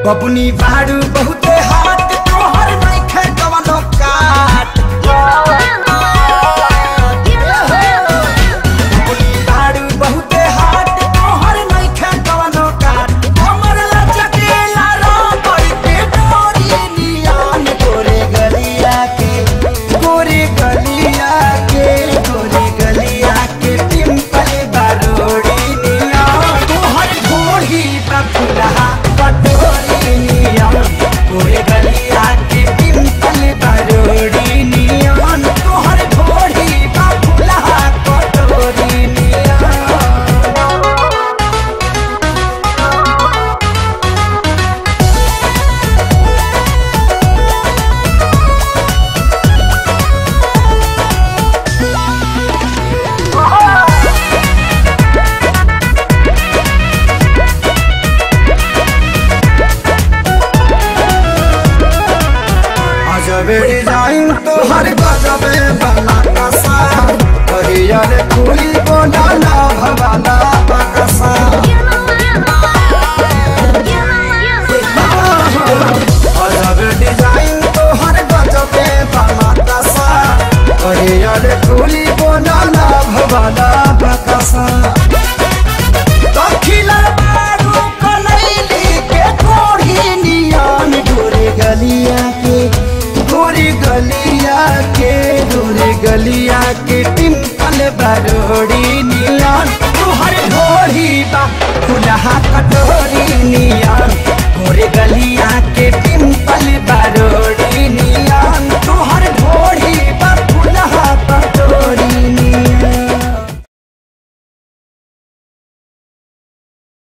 बबुनी बारू बहुते हाथ तोहर नइखे कवनो काट। बबुनी बारू बहुते हाथ तोहर नइखे कवनो काट। हमर लचकेला रबड़ के डोरी नियन गोरे गलिया के गोरे गलिया के गोरे गलिया के पिंपल बारोड़ी नियन तोहर घोड़ी बा फुलहा कटोरी नियन गोरे गलिया के पिंपल बारोड़ी नियन तोहर घोड़ी बा फुलहा कटोरी नियन। अजबे डिजाइन तोहर गजबे बना कसा हरियर फूल बोला भवाना बकसा। अजबे डिजाइन तोहर गजबे बना कसा हरियर फूल बोला भवाना बकसा। दखिला बारू कनैली के कोढ़ी नियन गोरे गलिया के गोरे गलिया के गोरे गलिया के पिंपल बारोड़ी नियन तोहर घोड़ी बा फुलहा कटोरी नियन गोरे गलिया के पिंपल बारोड़ी